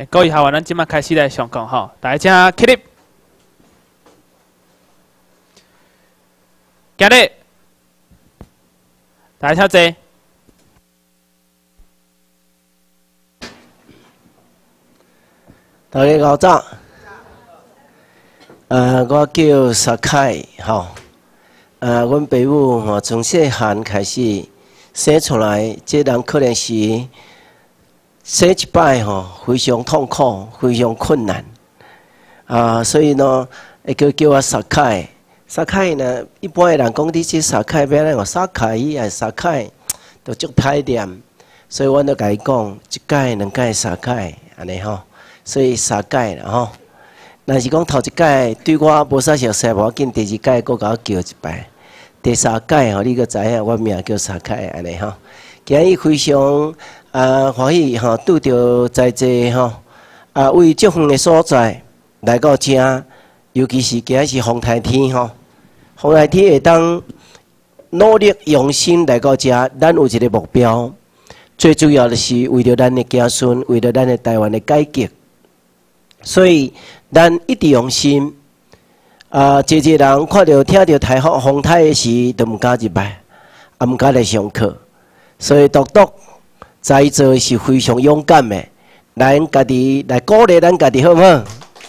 各位学员，咱即马开始来上课吼，大家起立，行礼，大家坐。 大家好早。我叫沙凯，吼。阮爸母吼从细汉开始生出来，这人可能是生一摆吼非常痛苦，非常困难。所以呢，会叫我沙凯。沙凯呢，一般的人讲你这沙凯要安怎沙凯还是沙凯，都足歹念。所以阮就甲伊讲，一届、两届、三届，安尼吼。所以三届啦吼。若是讲头一届对我无啥熟悉，无要紧，第二届佫甲我叫一摆。第三届吼，你佫知影我名叫沙凯安尼吼。今日非常欢喜吼，拄着在座吼为足远的所在来到遮，尤其是今日是风台天吼，风台天会当努力用心来到遮，咱有一个目标，最主要的是为了咱的子孙，为了咱的台湾的改革，所以咱一直用心。一人看到、听到台风风台的时，都毋敢入来，也毋敢来上课。所以独独在座是非常勇敢的，咱家己来鼓励咱家己，好唔好？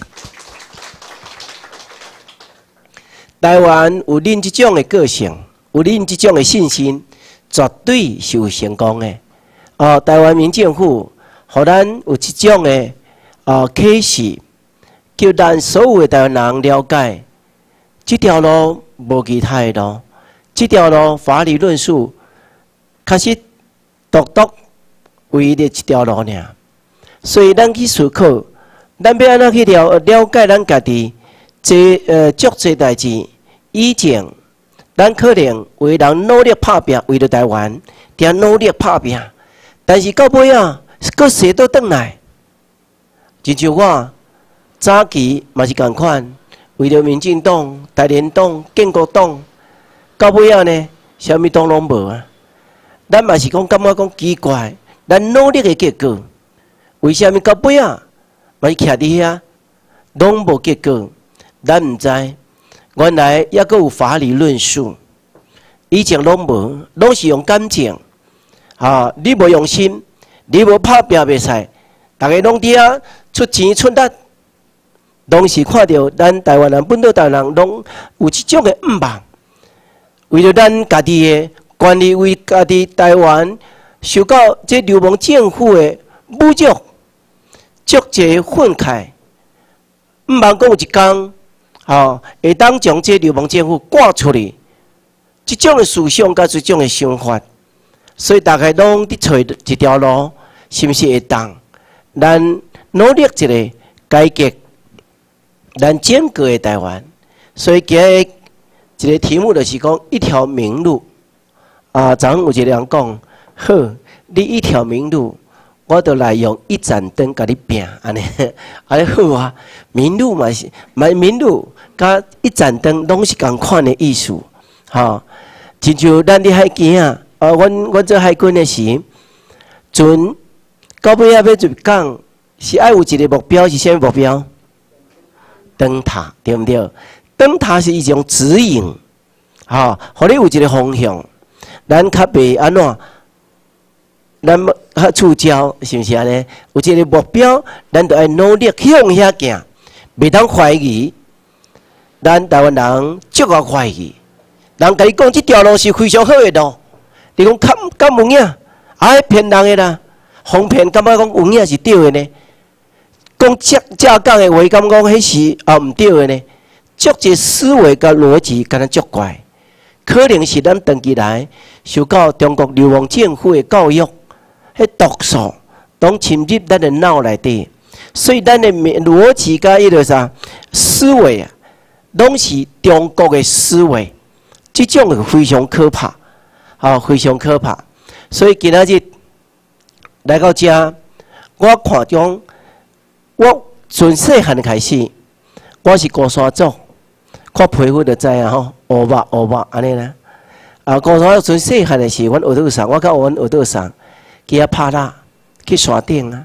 台湾有恁这种的个性，有恁这种的信心，绝对是有成功的。台湾民政府，互咱有这种的启示，叫咱所有的台湾人了解。这条路无其他的路，这条路法理论述，确实独独唯一的一条路尔。所以咱去思考，咱要安怎去了解咱家己，足侪代志。以前咱可能为人努力打拼，为了台湾，定努力打拼，但是到尾啊，佫踅倒转来。就像我早期嘛是共款。为了民进党、台联党、建国党，到尾仔呢，啥物党拢无啊！咱嘛是讲感觉讲奇怪，咱努力的结果，为虾米到尾仔嘛是徛伫遐，拢无结果？咱毋知，原来抑阁有法理论述，以前拢无，拢是用感情。你无用心，你无拍拼袂使，大家拢伫遐出钱出力。拢是看到咱台湾人、本土台湾人拢有这种的毋茫，为了咱家己的权利，为家己台湾受到这流氓政府的侮辱，足侪愤慨，毋茫讲有一天，会当将这流氓政府赶出去，这种的思想甲这种的想法，所以大家拢伫找一条路，是毋是会当？咱努力一个改革。咱整个的台湾，所以今日一个题目就是讲一条明路。昨昏有一个人讲，好，你一条明路，我就来用一盏灯甲你拼，安尼好啊。明路嘛是，明路甲一盏灯拢是共款的意思，亲像咱伫海边啊，阮做海军的时，船到尾仔要入港，是爱有一个目标，是啥物目标？灯塔对不对？灯塔是一种指引，互你有一个方向。咱较袂安怎，咱较聚焦，是毋是安尼？有一个目标，咱就要努力向遐行，袂当怀疑。咱台湾人足够怀疑，人甲你讲这条路是非常好的路，你讲敢有影？骗人的啦，哄骗感觉讲有影是对的呢？讲正讲的话，感觉迄是毋对的呢。足侪思维甲逻辑，敢若足怪，可能是咱长期来受到中国流氓政府的教育，迄毒素拢侵入咱的脑内底，所以咱的逻辑甲迄个啥思维啊，拢是中国的思维，这种的非常可怕，非常可怕。所以今仔日来到遮，我看中。我从细汉开始，我是高山族，看皮肤就知啊吼，乌肉安尼啦。高山从细汉的时，阮学堂上，我甲阮学堂上，去遐拍拉，去山顶啊。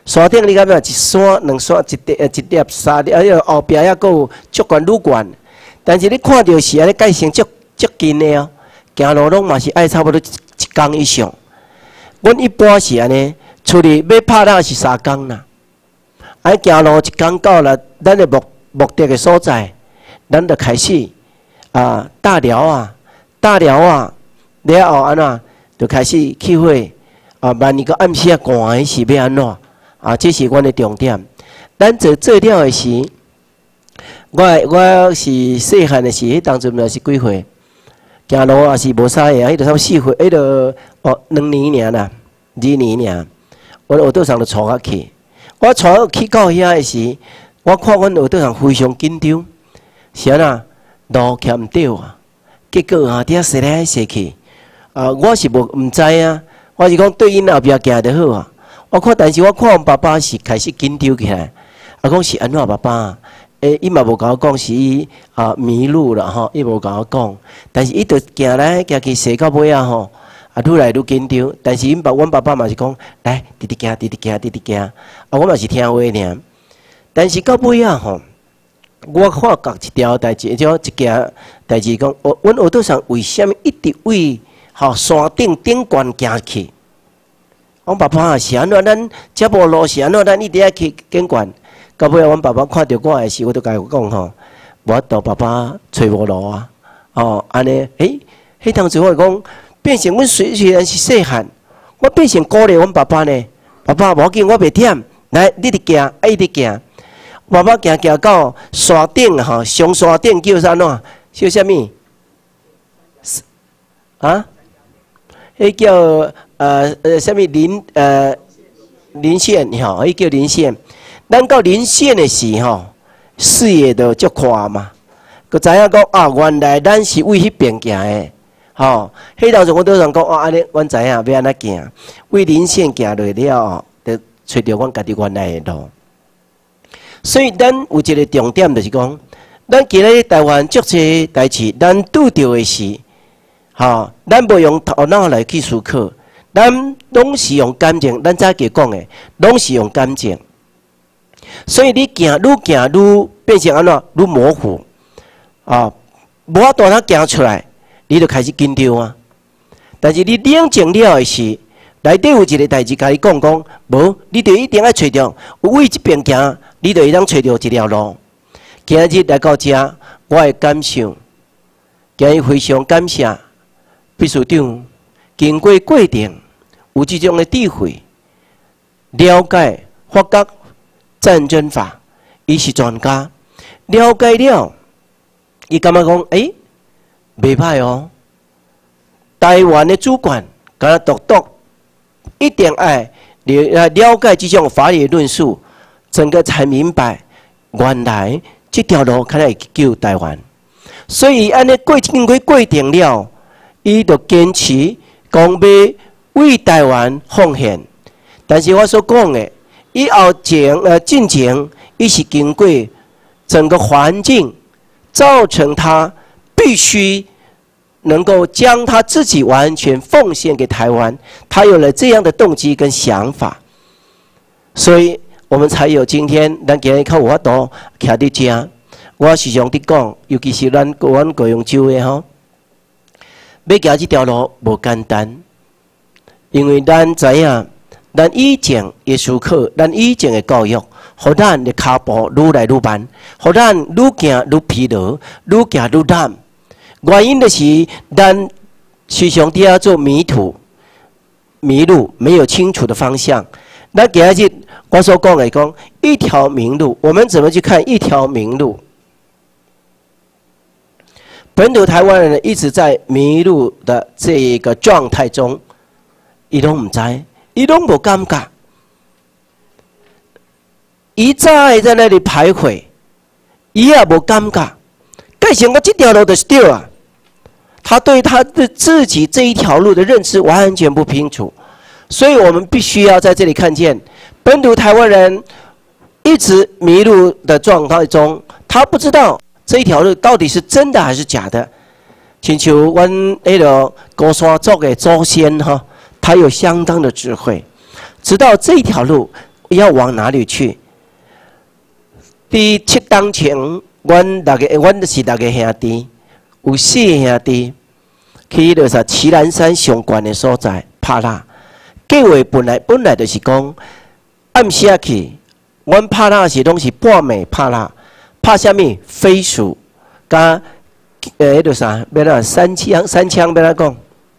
山顶你敢若一山、两山、一粒、三粒，后壁还佫有足悬愈悬。但是你看到是安尼，改成足近的哦，行路拢嘛是爱差不多一工以上。阮一般是安尼，出去要拍那是3工啦。爱行路1工到了，咱的目的的所在，咱就开始大寮啊，了后安怎就开始去会万一个暗时寒是要安怎这是阮的重点。咱做了的时，我是细汉的时，迄当阵也是几岁，行路也是无啥个，迄就差4岁，迄就2年尔啦，2年尔。我学堂上就带我去，我带我去到遐的时，我看阮学堂上非常紧张，是安那路徛毋对啊，结果伫遐踅来踅去，我是毋知啊，我是讲对因后壁行就好啊。但是我看阮爸爸是开始紧张起来，讲是安怎爸爸？伊嘛无甲我讲是伊迷路了吼，伊无甲我讲，但是伊就行来行去，踅到尾吼，愈来愈紧张。但是阮爸爸嘛是讲，来，直直行，我嘛是听话尔。但是到尾吼，我发觉一条代志，一件代志讲，阮学堂上为虾米一直为山顶悬行去？阮爸爸是安怎？咱这无路是安怎？咱一直要去顶悬。到尾阮爸爸看到我的时，我就甲伊讲吼，无到爸爸找无路啊。安尼，迄当时我讲，变成阮虽然是细汉，我变成鼓励阮爸爸呢。爸爸无要紧，我袂忝，来，你直行，一直行。爸爸行到山顶上山顶叫啥喏？叫啥物？迄叫啥物林线迄叫林线。咱到林线的时视野就足宽嘛，佮知影讲原来咱是为迄边行的，迄当时我都想讲安尼，阮知影要安怎行，为林线行落了，就找到阮家己原来的路。所以咱有一个重点，就是讲，咱今日台湾足济代志，咱拄到的是，咱无用头脑来去思考，咱拢是用感情。咱早期讲的，拢是用感情。所以你行愈变成安怎？愈模糊无法度行出来，你就开始紧张啊。但是你冷静了的是，内底有一个代志甲你讲，无，你就一定要找着，为这边行，你就会当找着一条路。今日来到这，我的感受，今日非常感谢秘书长，经过过程有这种的智慧，了解法觉。战争法，伊是专家，了解了，伊感觉讲，袂歹哦。台湾的主管，敢若独一定爱了解这种法理论述，整个才明白，原来这条路可能会救台湾。所以安尼经过过程了，伊就坚持讲要为台湾奉献。但是我所讲的。以后进前，伊是经过整个环境，造成他必须能够将他自己完全奉献给台湾，他有了这样的动机跟想法，所以我们才有今天咱今日较有法度徛伫遮。我时常伫讲，尤其是咱高雄州的要行这条路无简单，因为咱知影。咱以前的思考，咱以前的教育，互咱的脚步愈来愈慢，互咱愈行愈疲劳，愈行愈难。原因就是咱时常伫遐做迷路，没有清楚的方向。那今日我所讲的讲一条明路，我们怎么去看一条明路？本土台湾人一直在迷路的这一个状态中，伊拢唔知。伊拢无感觉，一再在那里徘徊，伊也无感觉。改成我这条路就是对啊，他对他的自己这一条路的认知完全不清楚，所以我们必须要在这里看见本土台湾人一直迷路的状态中，他不知道这一条路到底是真的还是假的。亲像阮迄个高山族的祖先他有相当的智慧，知道这条路要往哪里去？第7当前，阮是大家兄弟，有4个兄弟去就是旗兰山上悬的所在拍蜡。计划本来就是讲暗时去，阮拍蜡是拢是半暝拍蜡，拍啥物？飞鼠，甲迄个啥？要哪三枪要哪讲？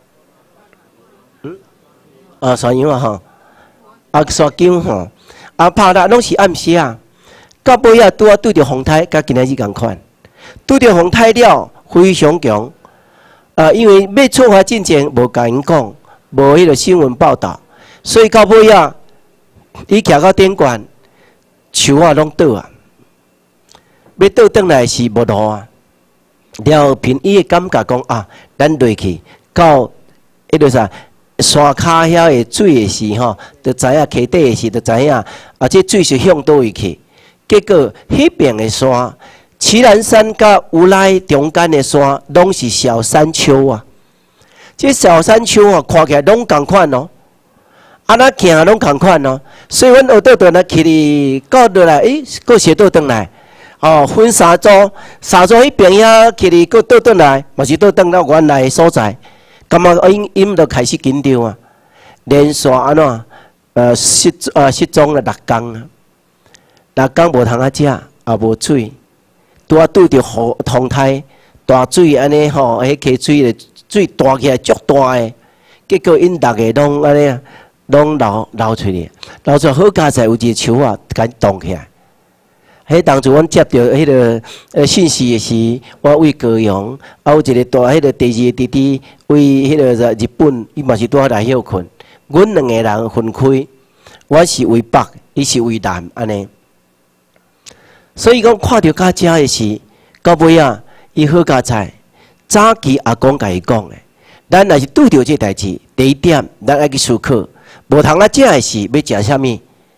山羊吼，山姜吼，拍蜡拢是暗时啊。到尾啊，拄着风台，甲今仔日共款，拄着风台了，非常强。因为要出发进前无甲因讲，无迄个新闻报道，所以到尾啊，伊徛到顶悬，树啊拢倒啊，要倒转来是无路啊。了凭伊的感觉讲啊，咱落去到迄个啥山骹遐的水的时吼，就知影溪底的时就知影这水是向倒位去。结果迄边的山，旗兰山甲乌来中间的山，拢是小山丘啊。这小山丘啊，看起来拢共款哦，那行拢共款哦。所以阮学倒转来去哩，到落来，佫斜倒转来，分三组迄边遐去哩，佫倒转来，嘛是倒转到原来的所在。感觉因就开始紧张啊，连续安怎失踪了6天啊。6天无通食，也无水，拄着风台大水安尼吼，迄溪水的水大起来足大诶，结果因逐个拢安尼拢流出来，流出来好佳在有一个树啊，甲动起来。迄当初阮接到迄个信息的时，我为高雄，有一个大迄个第2个弟弟为迄个日本，伊嘛是拄来休困。阮2个人分开，我是为北，伊是为南，安尼。所以讲看到家遮的时，到尾啊，伊好佳在。早期阿公甲伊讲的，咱若是拄着这代志，第一点，咱爱去思考，无通食的时要食啥物？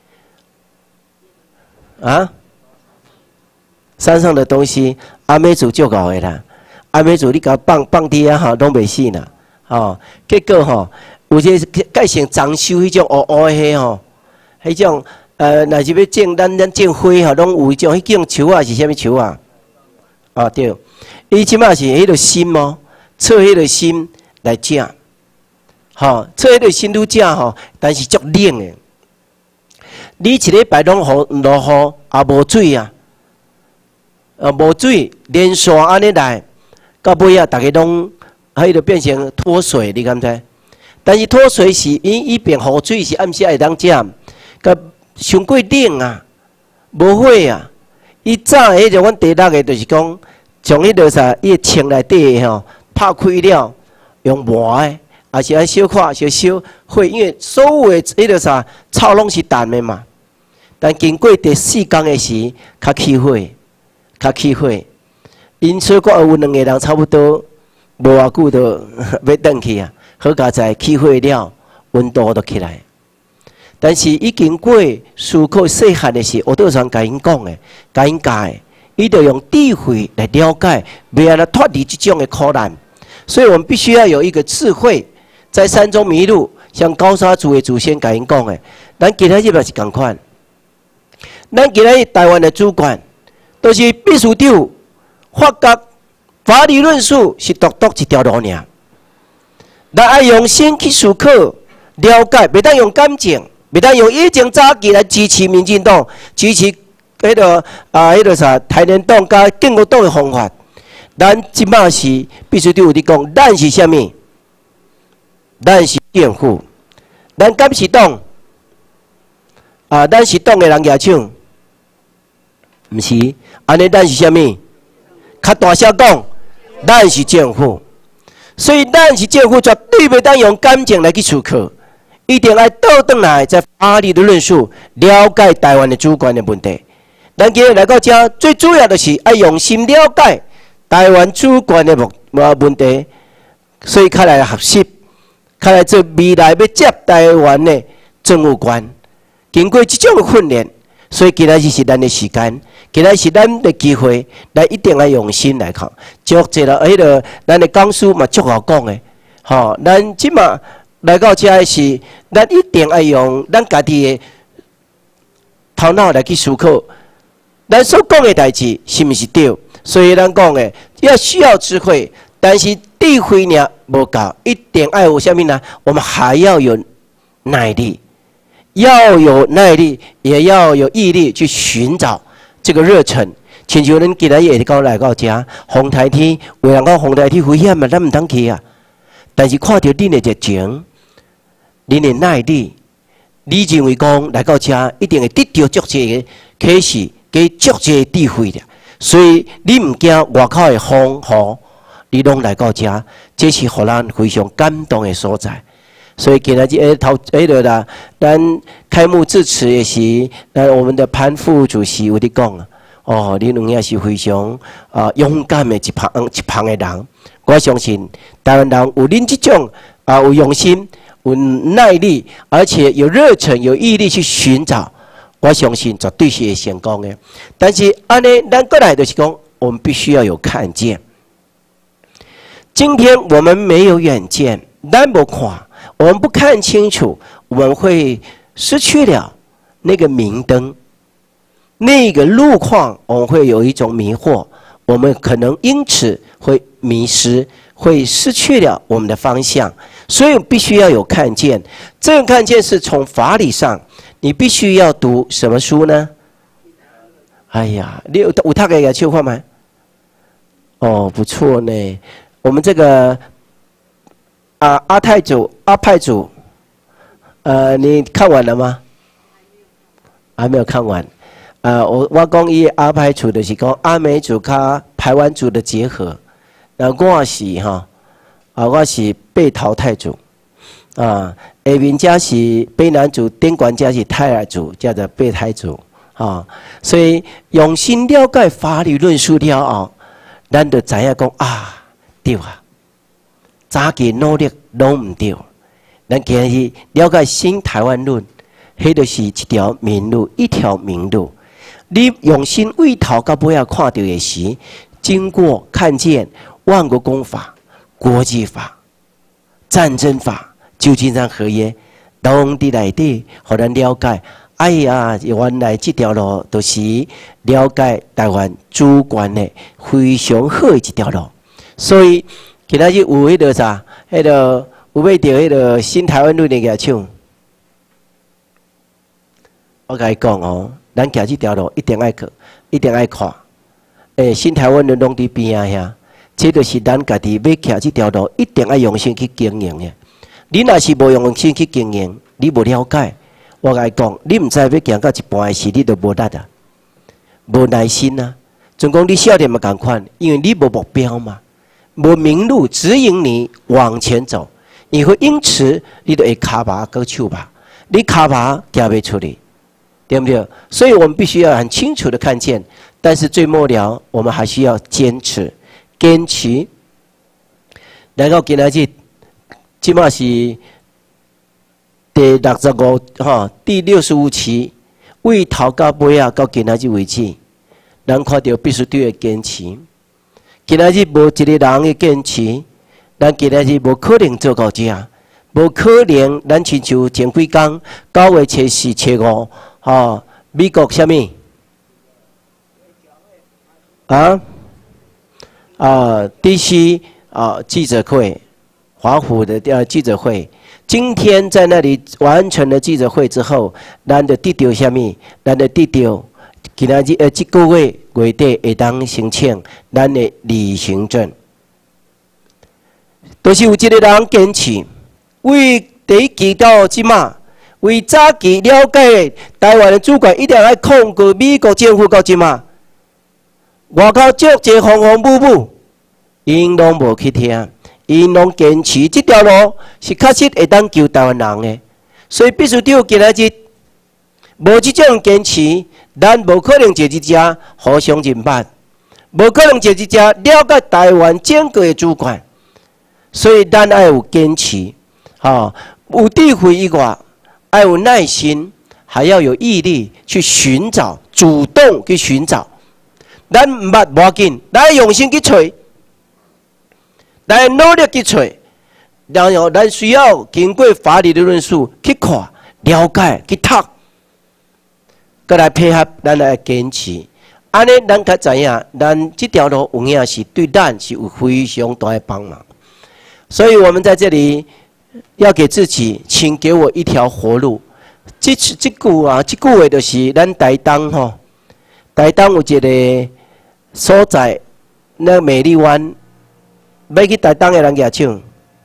山上的东西，阿美族足够的啦。阿美族你甲放伫啊吼，拢袂死啦。结果吼，有些改成装修迄种乌乌的迄吼，迄种。若是要种咱种花吼，拢有迄种迄种树啊，是啥物树啊？对，伊即马是迄个心哦，测迄个心来食，测迄个心愈食吼，但是足冷的。你一礼拜拢落雨，也无水啊，无水连续安尼来，到尾啊，逐个拢迄个变成脱水，你敢知？但是脱水是伊变雨水是暗时会当食，甲。伤过冷啊，无火啊！伊早迄个阮第6个就是讲，从迄个啥，伊枪内底吼拍开了，用磨的，也是爱小看小火，因为所有的迄个啥草拢是淡的嘛。但经过第4天的时，较起火。因所以讲有2个人差不多无偌久就要转去啊，好佳在起火了，温度都起来。但是伊经过思考细汉的时，我都常甲因讲的，甲因教的，伊就用智慧来了解，袂安尼脱离这种的苦难。所以我们必须要有一个智慧，在山中迷路，像高沙族的祖先甲因讲的，咱今仔日嘛是共款。咱今仔日台湾的主管，都是秘书长发觉法理论述是独一条路尔，咱爱用心去思考、了解，袂当用感情。袂当用以前早期来支持民进党、支持迄个啥台联党甲建国党的方法，咱即马是必须对有伫讲，咱是啥物？咱是政府，咱敢是党？咱是党的人举手，毋是？安尼咱是啥物？较大声讲，咱是政府。所以咱是政府，绝对袂当用感情来去思考。一定要倒转来，在法律的论述了解台湾的主权的问题。咱今日来到这，最主要的是要用心了解台湾主权的问题，所以较来学习，较来做未来要接台湾的政务官。经过这种的训练，所以今仔日是咱的时间，今仔是咱的机会，来一定要用心来看。足济了，迄个咱的讲师嘛足好讲的，咱即马。来到这是，咱一定要用咱家己的头脑来去思考，咱所讲的代志是毋是对？所以咱讲的要需要智慧，但是智慧呢无够，一定要有啥物呢？我们还要有耐力，要有耐力，也要有毅力去寻找这个热忱。亲像恁今仔日到来到遮，风台天，有人讲风台天危险啊，咱毋通去啊。但是看到恁的热情，恁的耐力，你认为讲来到遮一定会得到足济的启示，给足济的智慧的。所以你毋惊外口的风雨，你拢来到遮，这是互咱非常感动的所在。所以今仔日啦，咱开幕致辞也是，我们的潘副主席有伫讲啊。哦，你两也是非常勇敢的一旁的人。我相信台湾人有恁这种有用心、有耐力，而且有热忱、有毅力去寻找，我相信绝对是会成功的。但是安尼，咱过来就是讲，我们必须要有看见。今天我们没有远见，咱不看，我们不看清楚，我们会失去了那个明灯。那个路况，我们会有一种迷惑，我们可能因此会迷失，会失去了我们的方向。所以必须要有看见，这个看见是从法理上，你必须要读什么书呢？哎呀，你有读个手看吗？哦，不错呢。我们这个阿派组，你看完了吗？还没有看完。我讲伊阿派组就是讲阿美族加排湾族的结合。我是我是被淘汰族。下面家是卑南族，顶管家是泰尔族，叫做备胎族。所以用心了解法律论述了后，咱就知影讲对啊，早期努力拢唔对。咱今日了解新台湾论，迄就是一条明路，一条明路。你用心为头到尾要看到的时，经过看见万国公法、国际法、战争法、旧金山合约，拢伫内底，互咱了解。哎呀，原来这条路都是了解台湾主权的非常好的一条路。所以今仔日有迄个啥，有要着迄个新台湾论的个唱。我甲你讲哦。咱行这条路一定爱去，一定爱看。新台湾的拢伫边啊遐，这就是咱家己要行这条路，一定爱用心去经营的。你若是无用心去经营，你无了解，我甲你讲，你毋知要行到一半的时，你就无力啊，无耐心啊。总讲你少年嘛共款，因为你无目标嘛，无明路指引你往前走，你会因此你就会卡巴搁手吧，你卡巴行袂出去。对不对？所以我们必须要很清楚的看见，但是最末了，我们还需要坚持。来到今仔日，即马是第65第65期，为头到尾啊，到今仔日为止，咱看到必须对的坚持。今仔日无一个人的坚持，咱今仔日无可能做到这，无可能咱亲像前几工9月初4、初5。美国什么？DC 记者会，华府的记者会。今天在那里完成了记者会之后，咱就得到什么？咱就得到今仔日这个月月底会当申请咱的旅行证。都是有一个人坚持，为第一期到即马。为早期了解台湾的主权，一定要控制美国政府到即马。外口足侪风风雨雨，因拢无去听，因拢坚持这条路是确实会当救台湾人的。所以必须对今仔日无这种坚持，咱无可能坐一只互相认捌，无可能坐一只了解台湾整个的主权。所以咱要有坚持，有智慧以外。要有耐心，还要有毅力去寻找，主动去寻找。咱唔捌无要紧，咱用心去找，咱努力去找。然后咱需要经过法律的论述去看、了解、去读。 过来配合，咱来坚持。安尼，咱较知影，咱这条路有影是对咱是有非常大的帮忙。所以我们在这里要给自己，请给我一条活路。这句话就是咱台东吼，台东有一个所在，那美丽湾，要去台东的人举手。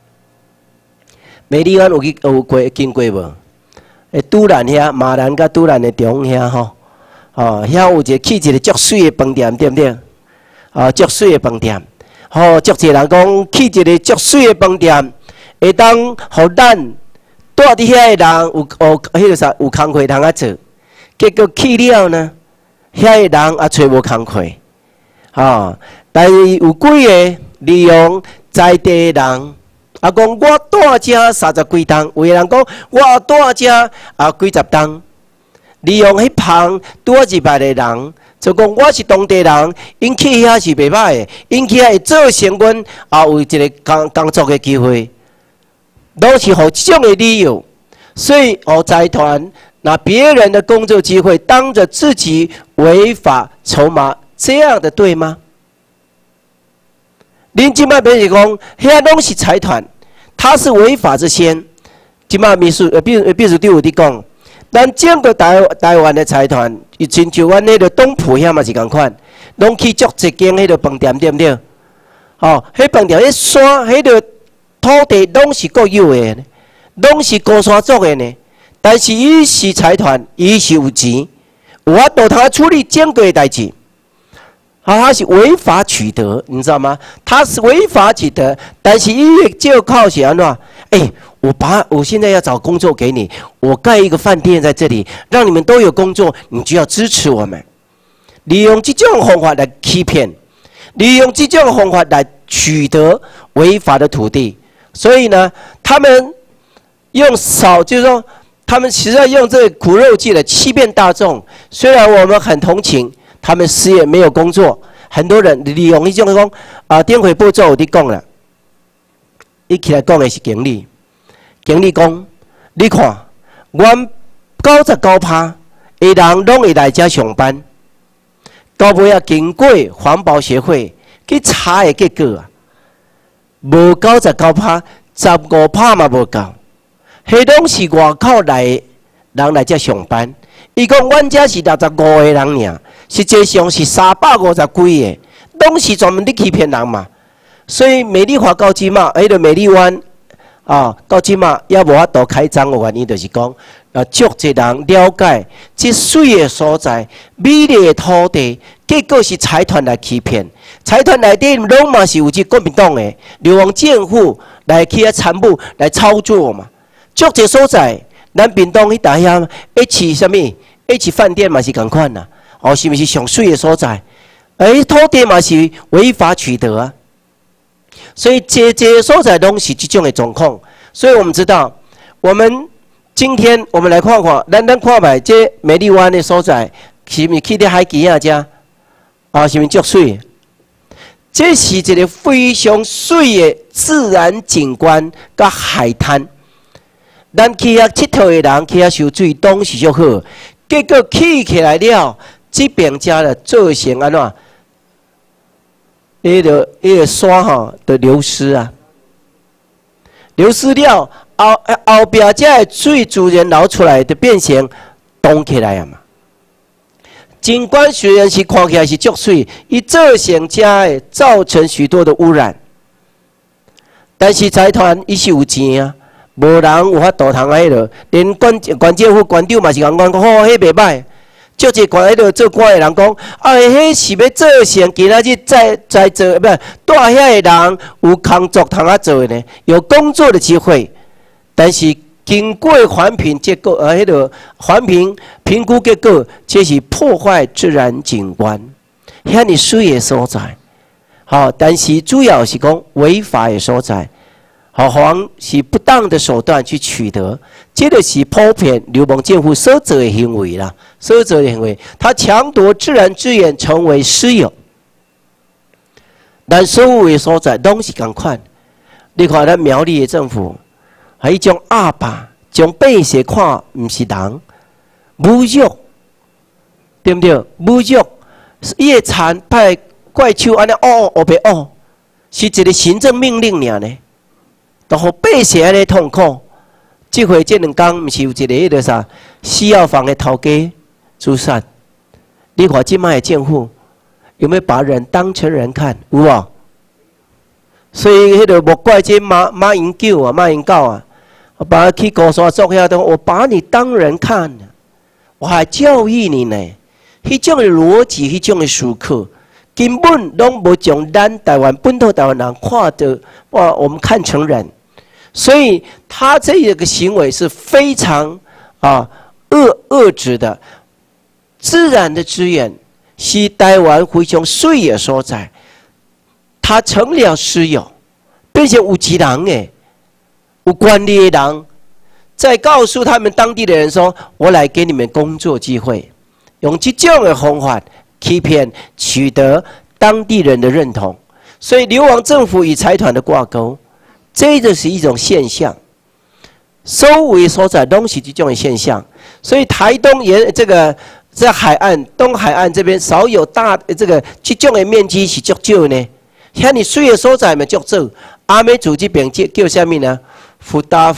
美丽湾有经过无？拄兰遐，马兰甲拄兰的中遐吼。哦，遐有去一个足水的饭店，对不对？哦，足水的饭店，哦，足侪人讲去一个足水的饭店，会当互咱住伫遐的人迄个啥有工课通啊做。结果去了呢，遐的人也找无工课，哦，但是有几个利用在地的人，啊讲我住遮30几栋，有个人讲我住遮几十栋。利用迄旁拄入来的人，就讲我是当地人，因去遐是袂歹的，因去遐会造成阮也有一个工作的机会，拢是互这种的理由。所以，财团拿别人的工作机会当着自己违法筹码，这样的对吗？恁即摆变是讲，遐拢是财团，他是违法之先。即摆秘书长有伫讲。咱整个台湾的财团，亲像阮迄个东埔遐嘛是共款，拢去足一间迄个饭店，对不对？哦，迄饭店迄山、迄个土地拢是国有的，拢是高山族的呢。但是伊是财团，伊是有钱，有法度通处理整个的代志。他是违法取得，你知道吗？他是违法取得，但是伊就靠是安怎？我现在要找工作给你，我盖一个饭店在这里，让你们都有工作，你就要支持我们。利用这种方法来欺骗，利用这种方法来取得违法的土地。所以呢，他们就是说，他们实在用这个苦肉计来欺骗大众。虽然我们很同情他们失业没有工作，很多人利用这种讲电回步骤有伫讲了，伊起来讲的是经理。经理讲，你看，阮99%的人拢会来遮上班，到尾啊经过环保协会去查的结果啊，无99%，15%嘛无够，迄拢是外口来的人来遮上班。伊讲，阮遮是65个人尔，实际上是350几个，拢是专门咧欺骗人嘛。所以美丽华到即嘛，迄个美丽湾。到即嘛也无法度开张的原因，就是讲，足侪人了解这水的所在、美丽的土地，结果是财团来欺骗。财团内底拢嘛是有这国民党的流亡政府来去遐参与来操作嘛。足侪所在，咱屏东迄搭遐 H 什么 H 饭店嘛是共款呐。是毋是上水的所在？土地嘛是违法取得啊。所以这些所在拢是这种的状况，所以我们知道，今天我们来看看，咱看卖这美丽湾的所在，是毋是去伫海基啊遮？是毋是足水？这是一个非常水的自然景观甲海滩。咱去遐佚佗的人，去遐游水，当时就好。结果起来了，这边遮了造成安怎？那个山的流失啊，流失了后边这个水自然流出来，就变成冻起来啊嘛。景观虽然是看起来是足水，伊造成许多的污染，但是财团伊是有钱啊，无人有法度通迄落，连县政府县长嘛是讲迄袂歹。足侪官喺度做官的人讲，迄是要造成今仔日在做，不是住遐的人有工作通啊做的呢，有工作的机会。但是经过环评结果，迄个环评评估结果，这是破坏自然景观，遐尼水的所在。但是主要是讲违法的所在。是不当的手段去取得，这个是普遍流氓政府所做的行为啦，所做的行为，他抢夺自然资源成为私有，但所有的所在拢是共款。你看咱苗栗的政府，还将阿爸将百姓看唔是人，侮辱对不对？侮辱，伊会残派怪手安尼黑白黑，是一个行政命令尔呢，都互百姓安尼痛苦。这回这2天，毋是有一个迄个啥西药房的头家诛杀？你看今麦的政府有没有把人当成人看？有无？所以迄个莫怪这马英九啊、马英九啊，我把他去高山做遐东，我把你当人看，我还教育你呢。迄种的逻辑，迄种的思考，根本拢无将咱台湾本土台湾人看得哇，我们看成人。所以他这个行为是非常恶质的。自然的资源是台湾非常水的所在，他成了私有，变成有钱人诶，有权力的人，再告诉他们当地的人说：“我来给你们工作机会。”用这种的方法欺骗，取得当地人的认同。所以流亡政府与财团的挂钩。这就是一种现象，收尾所在拢是这种的现象，所以台东在海岸东海岸这边少有大这种的面积是足少呢。像你水的所在嘛足少，阿美族这边叫什么呢？福达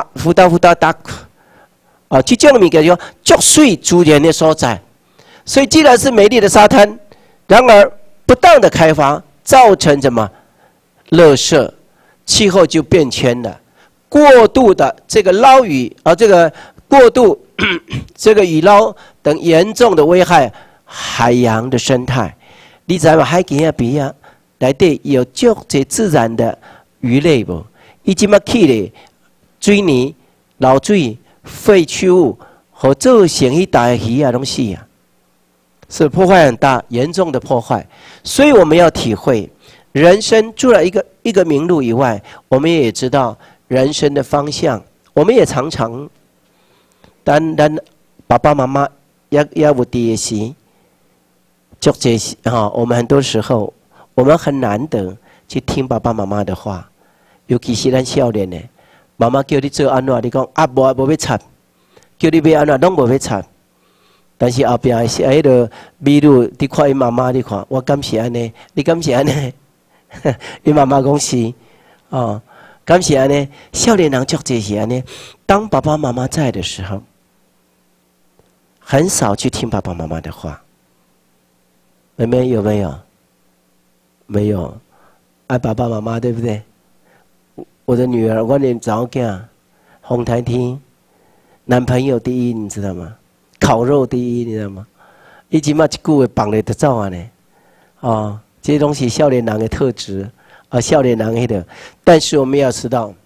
啊，这种的物件叫足水资源的所在。所以既然是美丽的沙滩，然而不当的开发造成什么？垃圾。气候就变迁了，过度的这个捞鱼，这个过度这个渔捞等严重的危害海洋的生态。你知道海边啊边啊，内底有足侪自然的鱼类无？伊即马去咧，水泥、漏水、废弃物和造成一大鱼啊，拢死啊，是破坏很大，严重的破坏。所以我们要体会。人生除了一个明路以外，我们也知道人生的方向。我们也常常，咱爸爸妈妈也有伫的时，就这些我们很多时候我们很难得去听爸爸妈妈的话，尤其是咱少年的，妈妈叫你做安怎，你讲无要插，叫你要安怎拢无要插。但是后边是迄个美女，你看伊妈妈，你看我敢是安尼，你敢是安尼？伊妈妈讲是，敢是安尼？少年人足这些安尼。当爸爸妈妈在的时候，很少去听爸爸妈妈的话。妹妹有没有？没有，爱爸爸妈妈对不对？我的女儿，我的早囝，红台听，男朋友第一，你知道吗？烤肉第一，你知道吗？伊即马一句话放咧就走啊呢，这些东西少年人的特质，少年人迄个。但是我们要知道，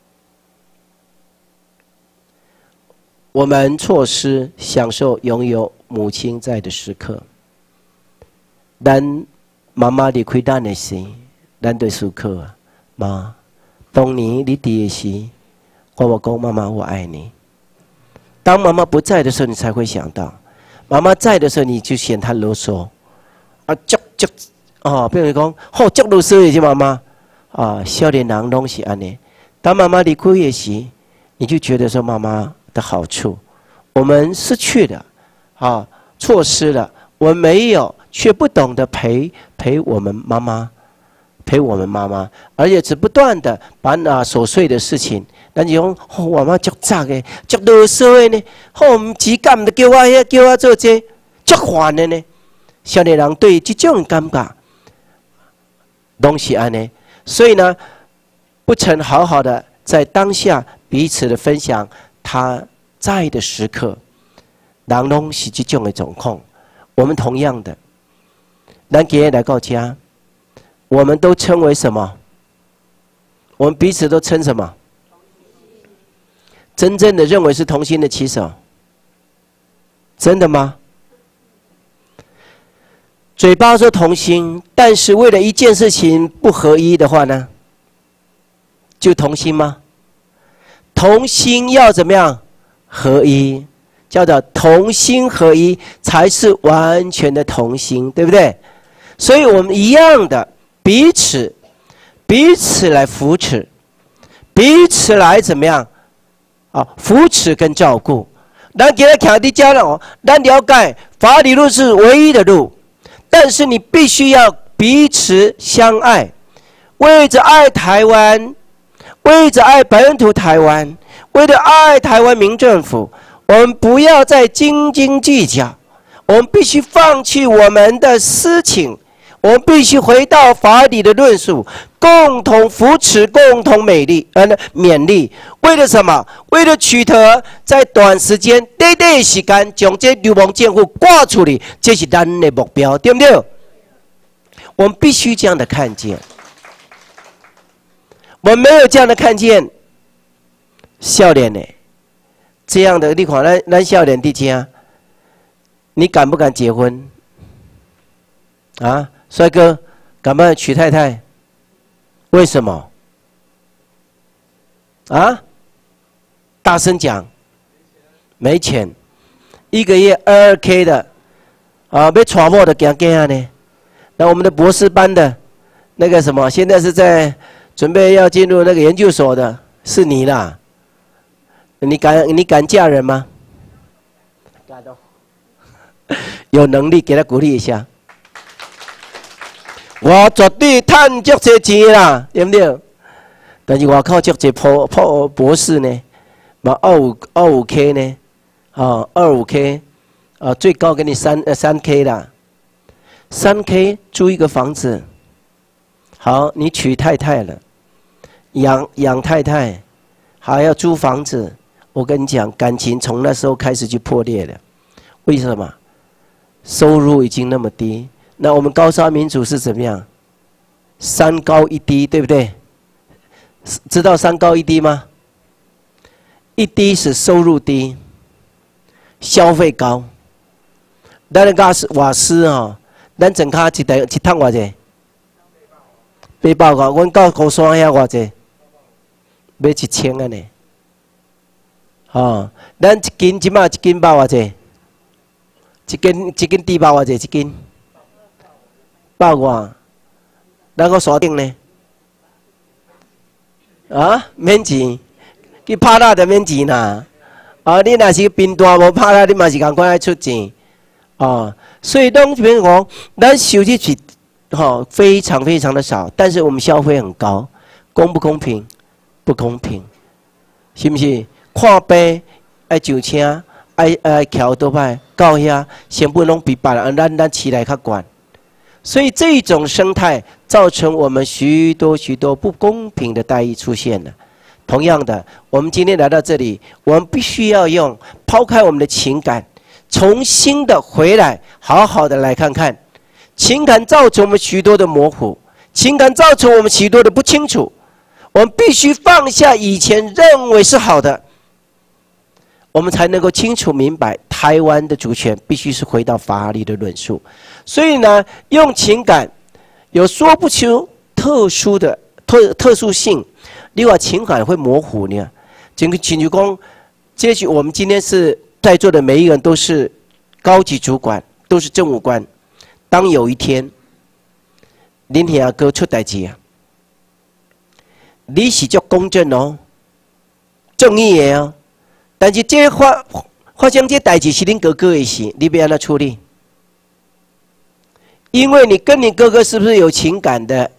我们错失享受拥有母亲在的时刻。咱妈妈离开咱的时，咱对思考啊，妈，当年你伫的时，我讲妈妈我爱你。当妈妈不在的时候，你才会想到；妈妈在的时候，你就嫌她啰嗦，比如讲，足啰嗦的是妈妈，少年人拢是安尼。当妈妈离开的时，你就觉得说妈妈的好处，我们失去了，错失了，我们没有，却不懂得陪我们妈妈，而且只不断的把那琐碎的事情。咱就讲，妈妈足杂的，足啰嗦的呢。唔只干的叫我做这，足烦的呢。少年人对这种感觉，拢是安尼。所以呢，不曾好好的在当下彼此的分享他在的时刻，人拢是这种的状况。我们同样的，咱今日来到家，我们都称为什么？我们彼此都称什么？真正的认为是同心的旗手，真的吗？嘴巴说同心，但是为了一件事情不合一的话呢，就同心吗？同心要怎么样？合一，叫做同心合一，才是完全的同心，对不对？所以我们一样的，彼此来扶持，彼此来怎么样？扶持跟照顾， 咱今日徛伫遮咯，咱了解法理论是唯一的路，但是你必须要彼此相爱，为着爱台湾，为着爱本土台湾，为了爱台湾民政府，我们不要再斤斤计较，我们必须放弃我们的私情，我们必须回到法理的论述，共同扶持，共同勉励。为了什么？为了取得在短时间、短时间将这流氓政府挂出来，这是咱的目标，对不对？我们必须这样的看见。我们没有这样的看见，笑脸呢？这样的，你看咱笑脸的家，你敢不敢结婚？啊，帅哥，敢不敢娶太太？为什么？啊？大声讲，没钱，一个月22K 的，啊，被传播的惊惊呢。那我们的博士班的，那个什么，现在是在准备要进入那个研究所的，是你啦。你敢嫁人吗？敢哦。有能力给他鼓励一下。我绝对赚足多钱啦，对不对？但是我靠足多博士呢，嘛25K 呢，啊25K，啊最高给你3K 啦，3K 租一个房子，好，你娶太太了，养太太，还要租房子，我跟你讲，感情从那时候开始就破裂了，为什么？收入已经那么低。那我们高沙民主是怎么样？3高1低，对不对？知道3高1低吗？1低是收入低，消费高。咱的瓦斯啊，咱整卡一趟偌济？800块，阮到高山遐偌济？要1000啊呢。哦，咱一斤即马一斤包偌济？一斤猪包偌济？一斤？100外，咱个锁定呢？啊，免钱，去拍拉就免钱啦。啊，你若是贫大无拍拉，你嘛是共款爱出钱。啊，所以当这边讲，咱收入是非常非常的少，但是我们消费很高，公不公平？不公平，是不是？看病爱上车，爱桥倒摆，到遐成本拢比别人咱起来较悬。所以这种生态造成我们许多不公平的待遇出现了。同样的，我们今天来到这里，我们必须要抛开我们的情感，重新的回来，好好的来看看，情感造成我们许多的模糊，情感造成我们许多的不清楚。我们必须放下以前认为是好的，我们才能够清楚明白，台湾的主权必须是回到法理的论述。所以呢，用情感有说不出特殊性，另外情感会模糊呢。请求讲，这许我们今天是在座的每一个人都是高级主管，都是政务官。当有一天，恁兄哥出代志啊，你是足公正哦，正义的哦，但是这发生这代志是恁哥哥的事，你要安怎处理？因为你跟你哥哥是不是有情感的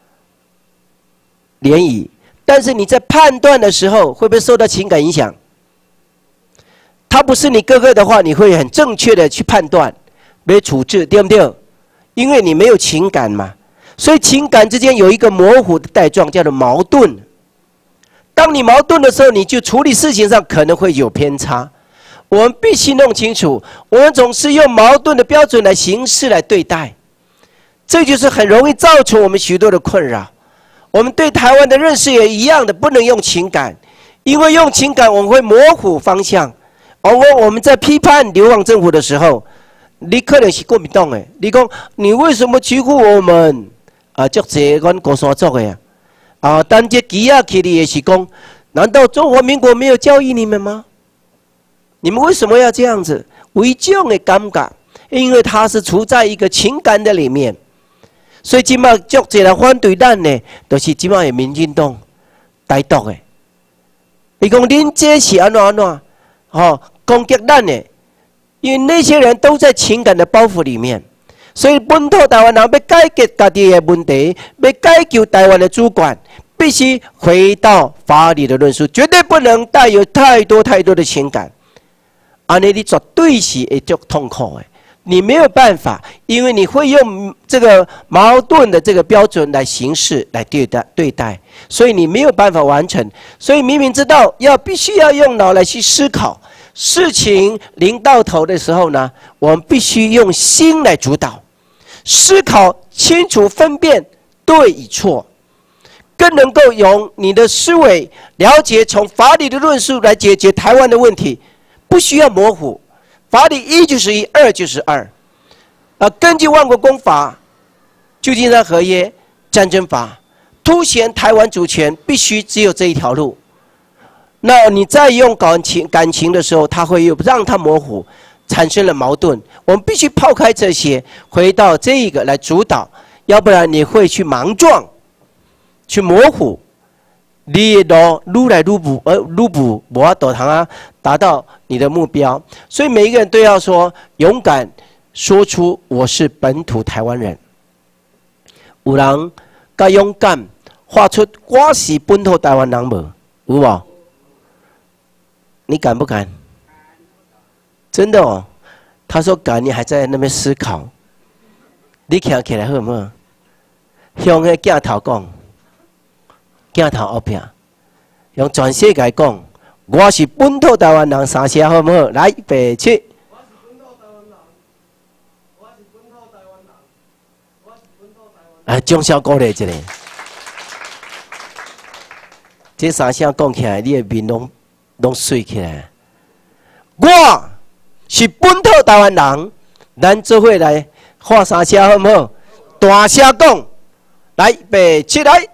联谊？但是你在判断的时候，会不会受到情感影响？他不是你哥哥的话，你会很正确的去判断，没处置，对不对？因为你没有情感嘛，所以情感之间有一个模糊的带状，叫做矛盾。当你矛盾的时候，你就处理事情上可能会有偏差。我们必须弄清楚，我们总是用矛盾的标准来行事来对待，这就是很容易造成我们许多的困扰。我们对台湾的认识也一样的，不能用情感，因为用情感我们会模糊方向。而我们在批判流亡政府的时候，你可能是国民党的，你讲你为什么欺负我们？啊，足济阮高山族的呀，啊，但这旗啊起的也是讲，难道中华民国没有教育你们吗？你们为什么要这样子？为这样的尴尬，因为他是处在一个情感的里面，所以今嘛足济人反对咱呢，就是今嘛的民进党台独的。伊讲恁这是安怎？ 攻击咱的，因为那些人都在情感的包袱里面。所以本土台湾人要解决家己的问题，要解救台湾的主管，必须回到法理的论述，绝对不能带有太多的情感。安尼你绝对是会足痛苦的。你没有办法，因为你会用这个矛盾的这个标准来行事来对待，所以你没有办法完成。所以明明知道必须要用脑来去思考，事情临到头的时候呢，我们必须用心来主导，思考清楚分辨对与错，更能够用你的思维了解从法理的论述来解决台湾的问题，不需要模糊。法理一就是一，二就是二。根据万国公法、旧金山合约、战争法，凸显台湾主权必须只有这一条路。那你再用感情的时候，它会又让它模糊，产生了矛盾。我们必须抛开这些，回到这一个来主导，要不然你会去莽撞，去模糊。你的路来路补，路补无法度达到你的目标，所以每一个人都要说勇敢说出我是本土台湾人。有人该勇敢画出我是本土台湾人无？有无？你敢不敢？真的哦。他说敢，你还在那边思考。你站起来好不好？向那镜头讲。镜头后边，用全世界讲，我是本土台湾人，三声好不好？来，预备起。我是本土台湾人，我是本土台湾人，我是本土台湾人。掌声鼓励一下。这三声讲起来，你的面拢水起来。我是本土台湾人，咱做伙来喊三声好不好？大声讲，来，预备起来。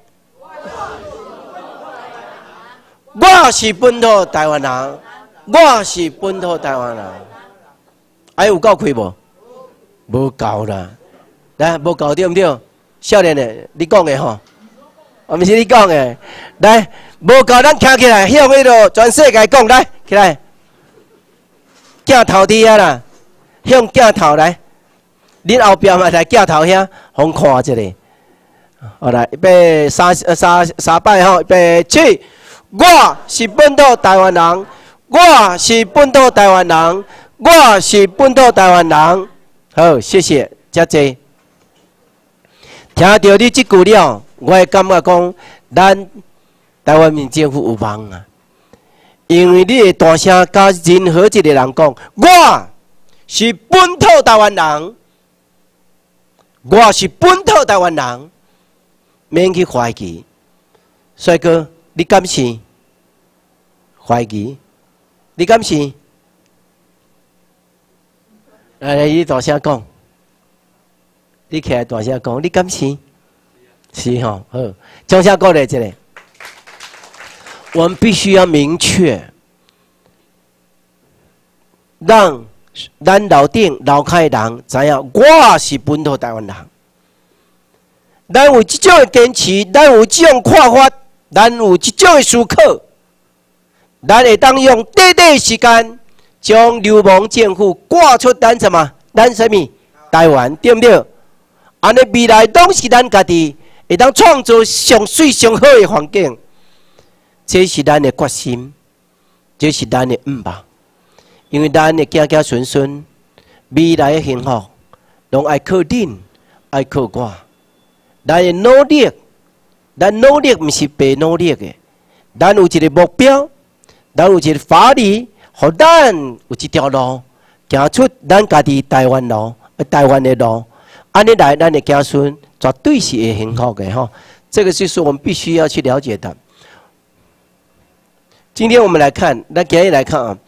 我是本土台湾人，我是本土台湾人。还有够开无？无够啦！来，无够对不对？少年的，你讲的吼，不是你讲的。来，无够咱站起来，向迄个全世界讲来，起来。镜头底下啦，向镜头来。恁后边嘛来镜头遐，互看一下。好来，预备三摆吼，预备起。我是本土台湾人，我是本土台湾人，我是本土台湾人。好，谢谢，遮济。听到你这句了，我会感觉讲，咱台湾民政府有望啊，因为你会大声甲任何一个人讲，我是本土台湾人，我是本土台湾人，免去怀疑。帅哥，你敢是？怀疑？你敢是？来，你大声讲。你起来大声讲，你敢是？是吼，好，掌声鼓励一下。我们必须要明确，让咱老顶老开人知影，我是本土台湾人。咱有这种的坚持，咱有这种看法，咱有这种的思考。咱会当用短短时间，将流氓政府赶出咱什么？咱什么？台湾，对不对？安尼未来拢是咱家己会当创造上水上好的环境。这是咱的决心，这是咱的望。因为咱的子子孙孙未来的幸福，拢爱靠恁，爱靠我。咱的努力，咱努力不是白努力的，咱有一个目标。咱有一个法理，互咱有一条路，行出咱家己台湾路，台湾的路，安尼来，咱的子孙绝对是会幸福的哈。这个就是我们必须要去了解的。今天我们来看，那今日来看啊，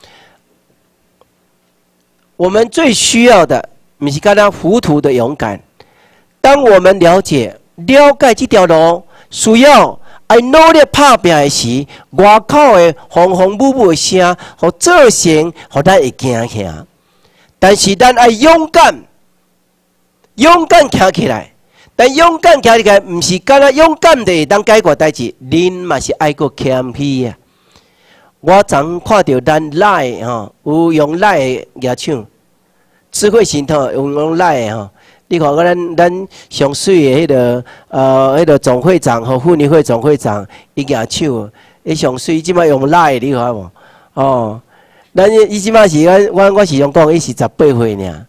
我们最需要的，不是刚刚糊涂的勇敢。当我们了解这条路，需要。爱努力拍拼的时，外口的风风雨雨的声，互造成，互咱会惊吓。但是咱爱勇敢，勇敢站起来。但勇敢站起来，唔是干那勇敢的当解决代志，恁嘛是爱个谦虚啊。 我昨看到咱赖吼，有用赖的牙厂，智慧型吼用赖的吼。你看，咱上水的迄个总会长和妇女会总会长，伊牙手，伊上水即摆用赖，你看无？哦，咱伊即摆是我是用讲，伊是18岁尔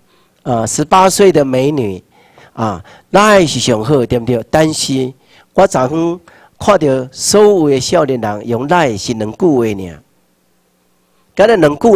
，18岁的美女啊，赖是上好，对不对？但是我昨昏看到所有的少年人用赖是2句话尔，敢若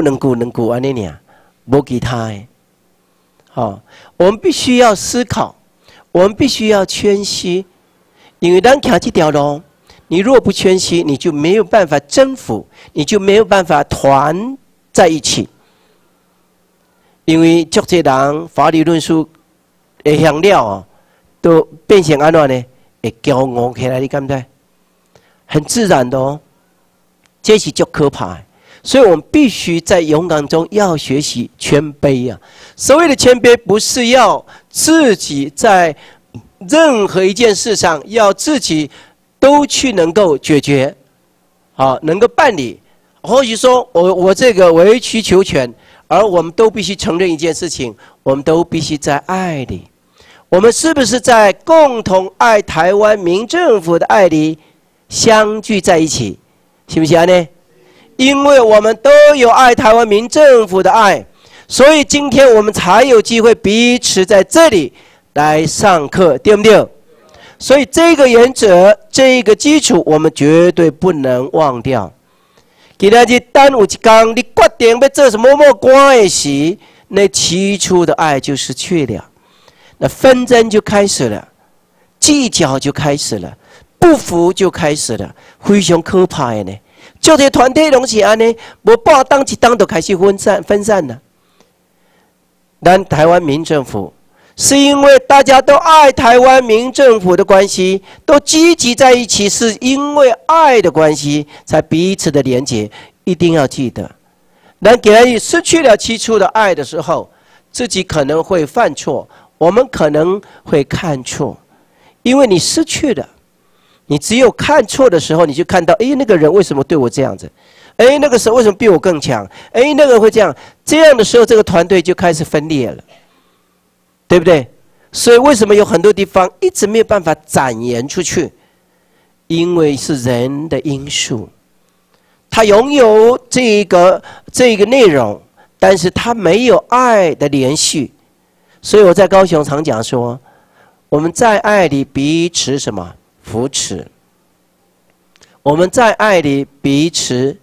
2句安尼尔，无其他的。好，我们必须要思考，我们必须要谦虚，因为咱走这条路，你若不谦虚，你就没有办法征服，你就没有办法团在一起。因为足多人法理论述会向了哦，都变成安怎呢？会骄傲起来，你敢知？很自然的哦，这是足可怕的。所以我们必须在勇敢中要学习谦卑啊！所谓的谦卑，不是要自己在任何一件事上要自己都去能够解决，啊，能够办理。或许说我这个委曲求全，而我们都必须承认一件事情：我们都必须在爱里。我们是不是在共同爱台湾民政府的爱里相聚在一起？是不是啊呢？因为我们都有爱台湾民政府的爱，所以今天我们才有机会彼此在这里来上课，对不对？所以这个原则，这个基础，我们绝对不能忘掉。今天日等有一天，你决定要做什么官的时，那起初的爱就失去了，那纷争就开始了，计较就开始了，不服就开始了，非常可怕的呢。就这团体拢是安尼，无半当一当就开始分散了。咱台湾民政府是因为大家都爱台湾民政府的关系，都积极在一起，是因为爱的关系，才彼此的连结。一定要记得，咱给人失去了起初的爱的时候，自己可能会犯错，我们可能会看错，因为你失去了。你只有看错的时候，你就看到，哎，那个人为什么对我这样子？哎，那个时候为什么比我更强？哎，那个人会这样，这样的时候，这个团队就开始分裂了，对不对？所以为什么有很多地方一直没有办法展延出去？因为是人的因素，他拥有这个内容，但是他没有爱的连续。所以我在高雄常讲说，我们在爱里彼此什么？扶持，我们在爱里彼此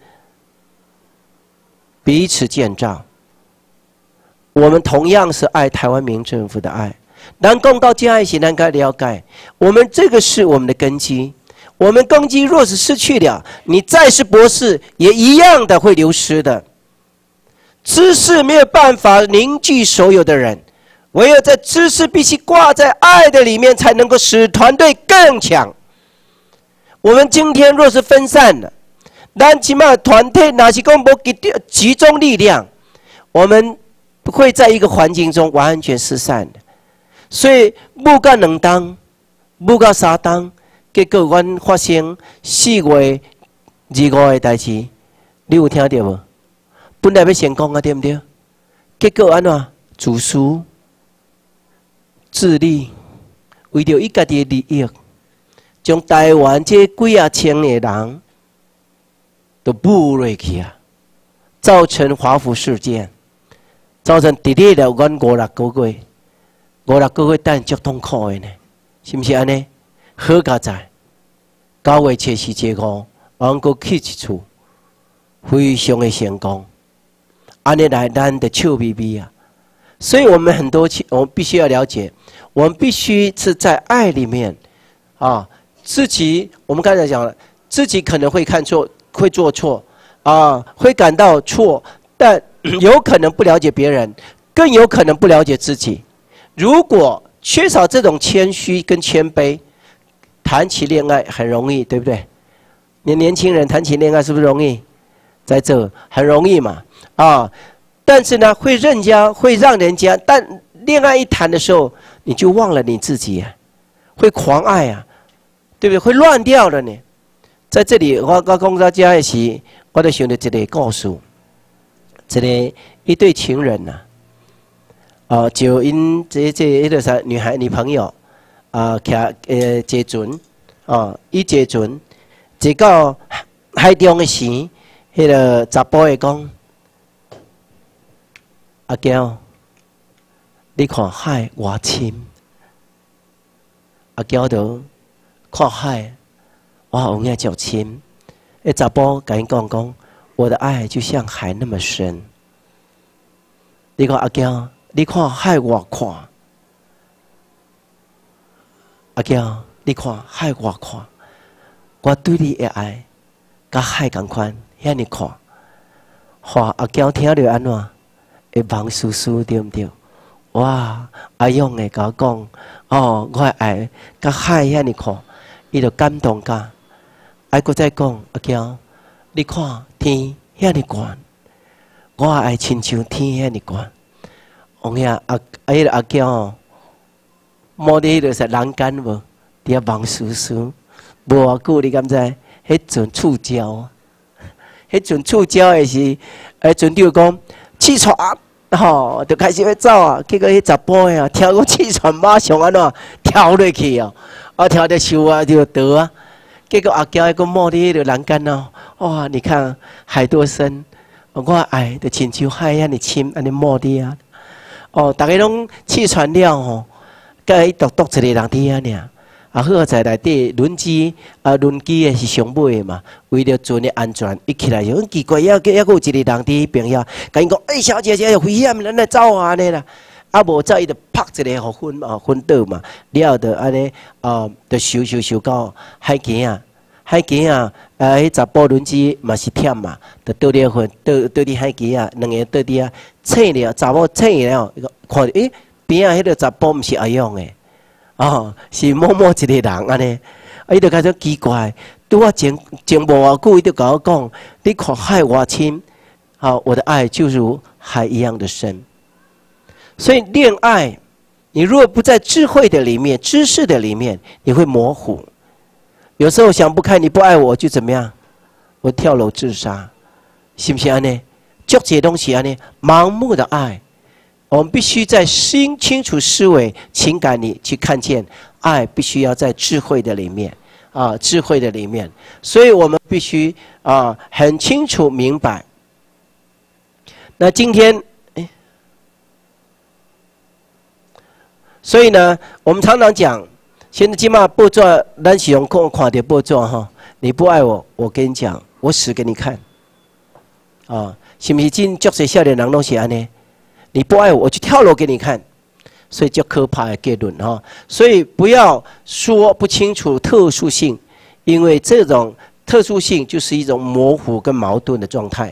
建造。我们同样是爱台湾民政府的爱，咱讲到这爱是咱该了解，我们这个是我们的根基。我们根基若是失去了，你再是博士也一样的会流失的。知识没有办法凝聚所有的人。唯有在知识必须挂在爱的里面，才能够使团队更强。我们今天若是分散了，咱起码团队哪是讲不集中力量，我们会在一个环境中完全失散的。所以不到2当，不到3当，结果阮发生4月25的代志，你有听到无？本来要成功啊，对不对？结果安怎？自私。自利，为着伊家己的利益，将台湾这几啊千的人都捕落去啊，造成华府事件，造成伫咧了阮5、6个月，5、6个月等足痛苦的呢，是不是安尼？好佳哉，9月7、4、5，阮阁去一厝，非常的成功，安尼来咱的笑眯眯啊。所以我们我们必须要了解，我们必须是在爱里面，啊，自己我们刚才讲了，自己可能会看错，会做错，啊，会感到错，但有可能不了解别人，更有可能不了解自己。如果缺少这种谦虚跟谦卑，谈起恋爱很容易，对不对？年轻人谈起恋爱是不是容易？在这很容易嘛，啊。但是呢，会让人家，但恋爱一谈的时候，你就忘了你自己啊，会狂爱啊，对不对？会乱掉了呢。在这里，我讲到这的时， 我就想到一个故事，一对情人呐、就因迄个啥女朋友坐船伊坐船坐到海中的时，迄个查甫的讲：阿娇，你看海偌深。阿娇就看海，哇，有影足深。查甫甲因讲，我的爱就像海那么深。你看阿娇，你看海偌宽。阿娇，你看海偌宽。我对你的爱，甲海同款，遐尼宽。哇，阿娇听着安怎？会忙叔叔对毋对？哇，阿勇会甲我讲，我的爱甲海遐尼宽，伊就感动甲。还佫再讲，阿娇，你看天遐尼悬，我的爱亲像天遐尼悬。王爷迄个阿娇摸伫迄个是栏杆无？伫遐忙叔叔，无偌久你敢知？迄阵触礁，迄阵触礁的是，船长讲起船。就开始要走啊！结果迄查甫的听讲气喘，马上安怎跳落去哦！跳着树啊就倒啊！结果阿娇还佫摸伫迄个栏杆哦！哇！你看海多深，我爱就亲像海遐尼深，安尼摸伫啊！大家拢气喘了吼，甲伊独一个人伫遐尔。好在内底轮机的是上尾的嘛，为了船的安全，一起来就很奇怪，还有一个人伫迄边遐，甲因讲：小姐，有危险，咱来走啊！安尼啦，无走伊就拍一个互昏倒嘛，了后就安尼就收到海边啊，迄查甫轮机嘛是忝嘛，就倒了昏，倒伫海边啊，两个倒伫啊，醒了，查某醒了，看边啊迄个查甫毋是阿勇的。是某一个人安尼，伊就开始奇怪。拄我前无偌久，伊就甲我讲：你看海偌深，我的爱就如海一样的深。所以恋爱，你若不在智慧的里面、知识的里面，你会模糊。有时候想不开，你不爱我就怎么样？我跳楼自杀，是不是安尼？足些东西安尼，盲目的爱。我们必须在清楚思维、情感里去看见爱，必须要在智慧的里面智慧的里面。所以我们必须很清楚明白。那今天，所以呢，我们常常讲，现在起码报纸，咱是用看到报纸哈，你不爱我，我跟你讲，我死给你看。是不是真足些少年人拢是安尼？你不爱我，我就跳楼给你看，所以叫可怕的结论哈。所以不要说不清楚特殊性，因为这种特殊性就是一种模糊跟矛盾的状态。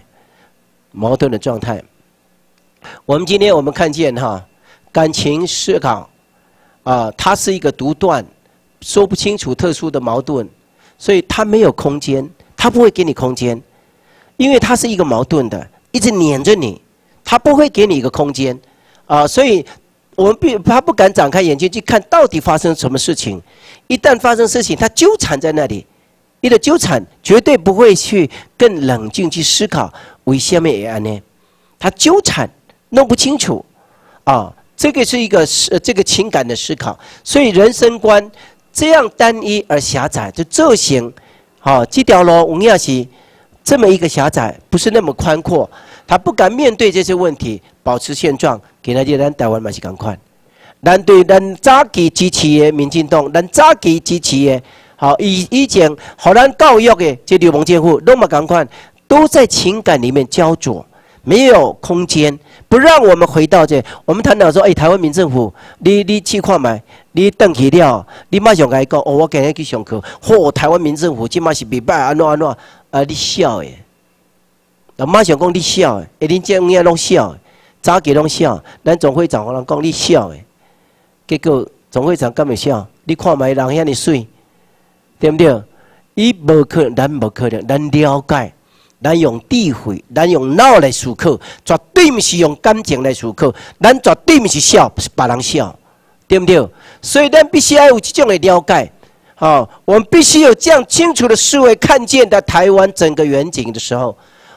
我们今天看见感情思考它是一个独断，说不清楚特殊的矛盾，所以它没有空间，它不会给你空间，因为它是一个矛盾的，一直黏着你。他不会给你一个空间，所以我们他不敢展开眼睛去看到底发生什么事情。一旦发生事情，他纠缠在那里，你的纠缠绝对不会去更冷静去思考为什么会安呢？他纠缠弄不清楚这个是一个这个情感的思考，所以人生观这样单一而狭窄，就造成这条路有影是这么一个狭窄，不是那么宽阔。他不敢面对这些问题，保持现状。今仔日咱台湾嘛是同款，咱对咱早期支持的民进党，咱早期支持的，以前互咱教育的这流氓政府，拢嘛同款，都在情感里面焦灼，没有空间，不让我们回到这。我们谈到说，台湾民政府，你去看卖，你回去了，你马上甲伊讲，我今日去上课，台湾民政府即马是袂歹，安怎，你笑的。马上讲你笑的，恁这样拢笑的，早期拢笑，咱总会长互人讲你笑的，结果总会长敢会笑？你看卖人遐尼水，对不对？伊无可能，咱无可能，咱了解，咱用智慧，咱用脑来思考，绝对毋是用感情来思考，咱绝对毋是笑，是别人笑，对不对？所以咱必须要有这种的了解，我们必须有这样清楚的思维，看见的台湾整个远景的时候。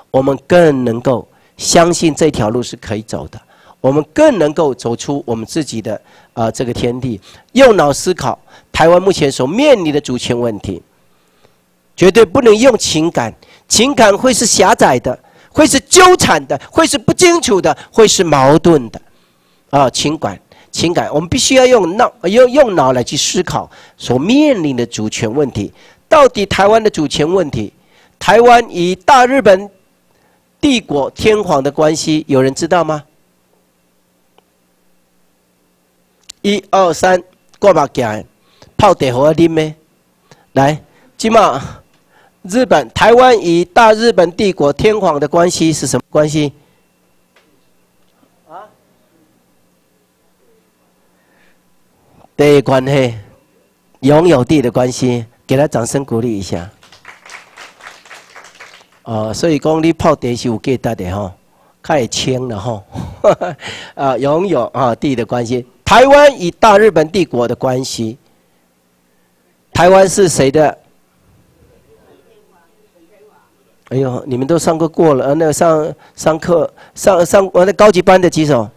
我们更能够相信这条路是可以走的，我们更能够走出我们自己的这个天地，用脑思考台湾目前所面临的主权问题，绝对不能用情感，情感会是狭窄的，会是纠缠的，会是不清楚的，会是矛盾的，情感，我们必须要用脑来去思考所面临的主权问题。到底台湾的主权问题，台湾与大日本帝国天皇的关系，有人知道吗？1、2、3，挂目镜，泡茶给我啉咩？来，今嘛，台湾与大日本帝国天皇的关系是什么关系？地关系，拥有地的关系，给他掌声鼓励一下。所以讲你泡茶是有价值的吼，较会清了吼。拥有地的关系，台湾与大日本帝国的关系，台湾是谁的？哎呦，你们都上过了，那个上课那高级班的举手。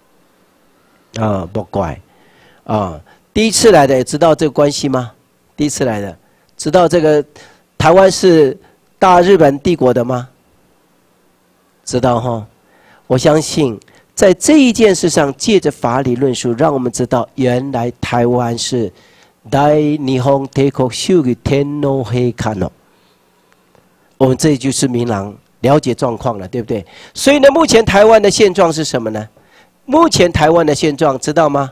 不怪，第一次来的也知道这个关系吗？第一次来的知道这个台湾是大日本帝国的吗？知道哈？我相信在这一件事上，借着法理论述，让我们知道原来台湾是大日本帝国属于天皇黑看哦。我们这就是明朗了解状况了，对不对？所以呢，目前台湾的现状是什么呢？目前台湾的现状知道吗？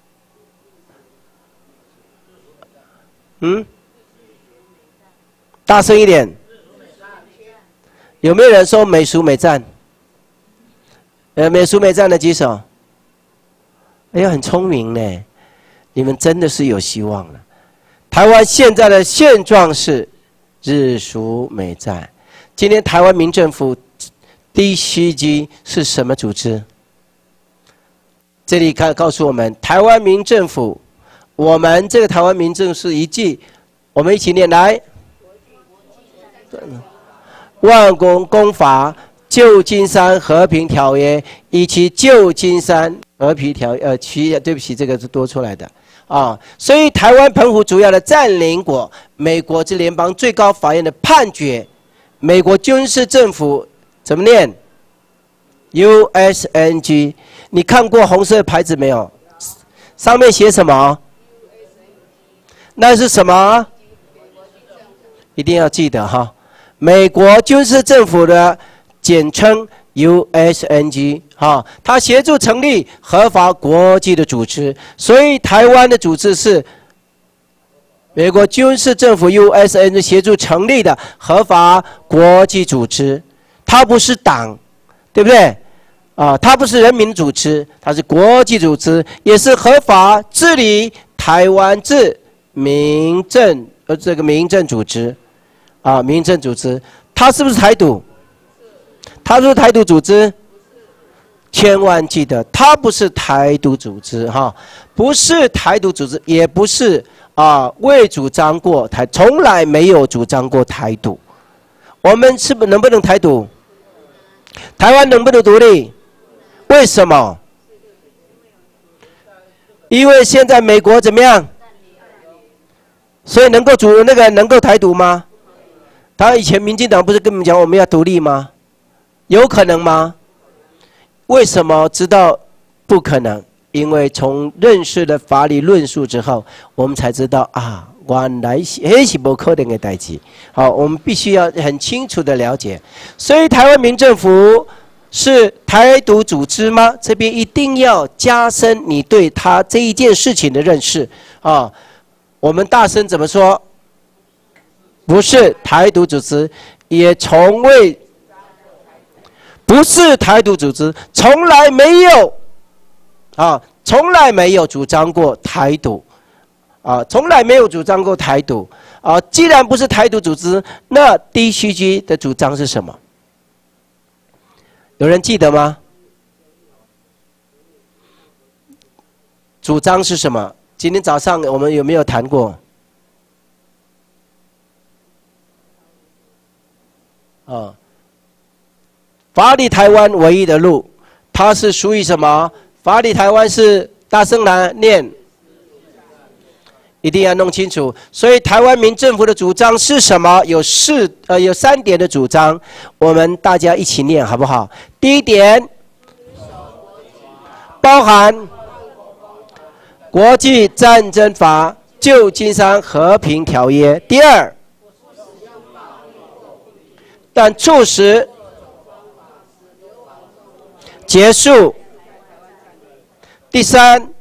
大声一点！有没有人说美苏美战？美苏美战的举手。哎呀，很聪明呢，你们真的是有希望了。台湾现在的现状是日苏美战。今天台湾民政府DCG 是什么组织？这里告诉我们，台湾民政府，我们这个台湾民政是一句，我们一起念来。万国公法、旧金山和平条约以及旧金山和平条约，对不起，这个是多出来的所以台湾澎湖主要的占领国，美国之联邦最高法院的判决，美国军事政府怎么念 ？USNG， 你看过红色牌子没有？上面写什么？那是什么？一定要记得哈。美国军事政府的简称 USNG， 它协助成立合法国际的组织，所以台湾的组织是美国军事政府 USNG 协助成立的合法国际组织，它不是党，对不对？它不是人民组织，它是国际组织，也是合法治理台湾之民政组织。民政组织，它是不是台独？它是不是台独组织？千万记得，它不是台独组织不是台独组织，也不是未主张过从来没有主张过台独。我们能不能台独？台湾能不能独立？为什么？因为现在美国怎么样？所以能够台独吗？他以前民进党不是跟我们讲我们要独立吗？有可能吗？为什么知道不可能？因为从认识了法理论述之后，我们才知道原来是不可能的代志。好，我们必须要很清楚的了解。所以台湾民政府是台独组织吗？这边一定要加深你对他这一件事情的认识我们大声怎么说？不是台独组织，也从未不是台独组织，从来没有从来没有主张过台独从来没有主张过台独既然不是台独组织，那 DCG 的主张是什么？有人记得吗？主张是什么？今天早上我们有没有谈过？ 法理台湾唯一的路，它是属于什么？法理台湾是大声来念，一定要弄清楚。所以台湾民政府的主张是什么？有3点的主张，我们大家一起念好不好？第一点，包含国际战争法、旧金山和平条约。第二，但促使结束。第三，